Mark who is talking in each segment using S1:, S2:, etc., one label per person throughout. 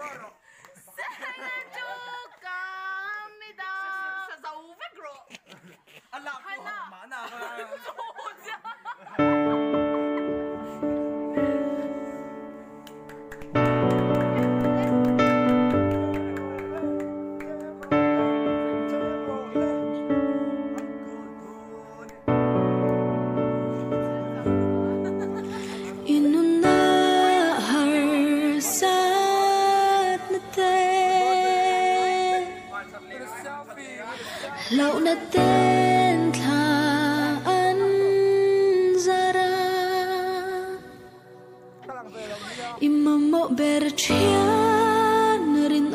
S1: 생일 축하합니다. 자, 500g.
S2: 하나 많아.
S3: Lâu đã tên thà ăn zara imam mo berchian rin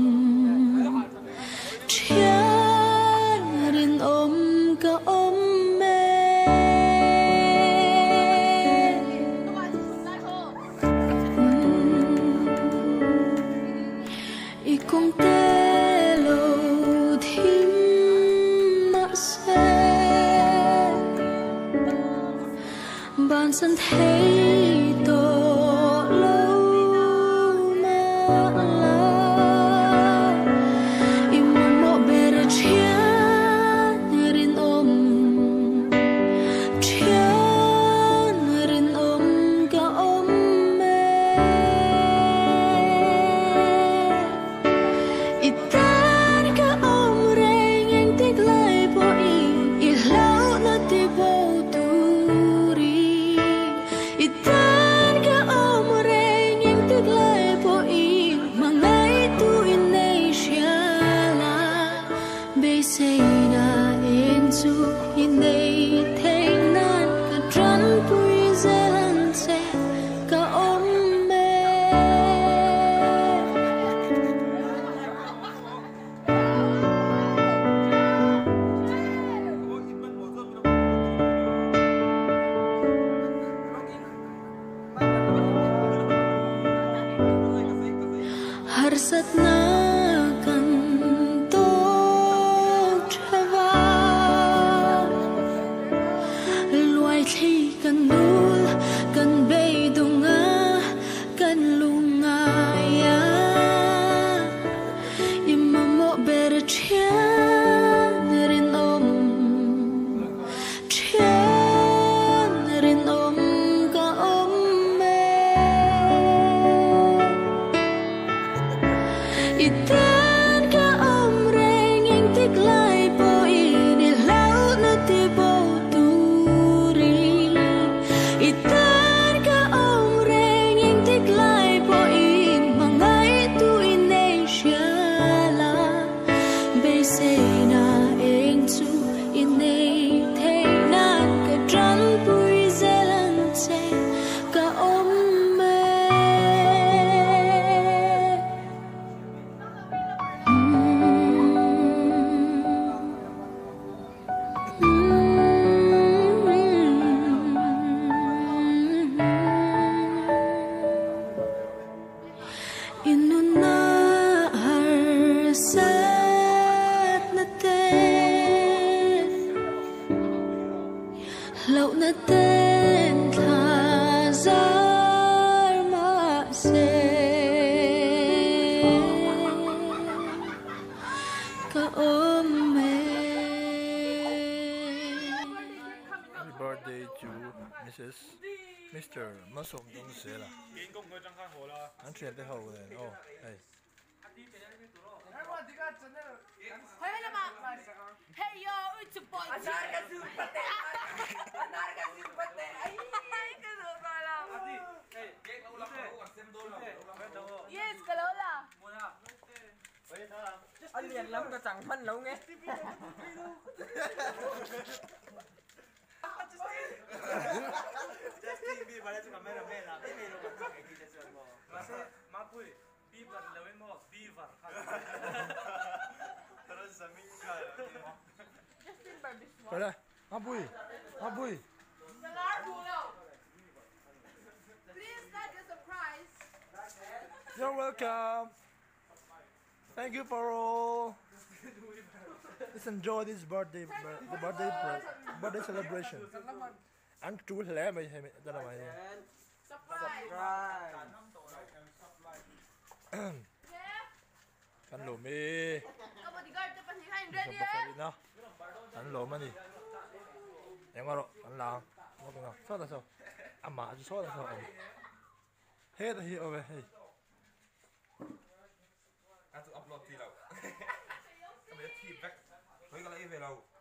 S3: ka me ikong telo thim bạn sân thấy tổ lâu mà la im mo bere chia rin ka me itan ka reng anh tiếc lại bỏ i lâu na ti bo itan ka reng anh tiếc lại bỏ i mà ngay tu in nay shala bây say na in su in nay thấy nan ka trăn pui zelan se ka me harsat na kan to trava luai thi kan dul kan bei dunga kan lunga ya imamo ber chian rin ka me itan ka reng anh tiếc lại bỏ đi lâu na ti bo turi itan ka reng anh tiếc lại bỏ mà ngay tu in nay shala bây say na anh chu in nay thấy nan ka trăn pui zelan se ka me inuna harsat na tên lâu na tên thà zar ma se ka me
S4: Happy birthday to Mr. Masom Dong Se là. Anh truyền tới hậu rồi. Oh, hey.
S1: Hey yo, it's a boy. Yes, cái đó là.
S2: Anh liền lắm có chẳng phân lâu nghe. Justin Bieber itu kamera merah. Ini lo kan kayak gitu semua. Masih mampu Bieber lewat mau Bieber. Terus seminggu.
S1: Justin Bieber.
S4: Rồi đây, Abui.
S1: Please like a surprise.
S4: You're welcome. Thank you for all. Let's enjoy this birthday celebration. Anh chú lẽ mày hay đó là mày.
S1: Surprise.
S4: Anh lùm đi.
S1: Các bodyguard cho bạn hay
S4: Không
S1: ready
S4: bắt
S1: eh?
S4: đi nào. Anh lùm anh đi. Em qua rồi, anh làm. Một cái nào, sao là sao? À mà chú sao là sao? Hết rồi, hết rồi, hết.
S5: À tụi upload thì đâu. Cái mấy thì back. Mấy cái lấy về đâu.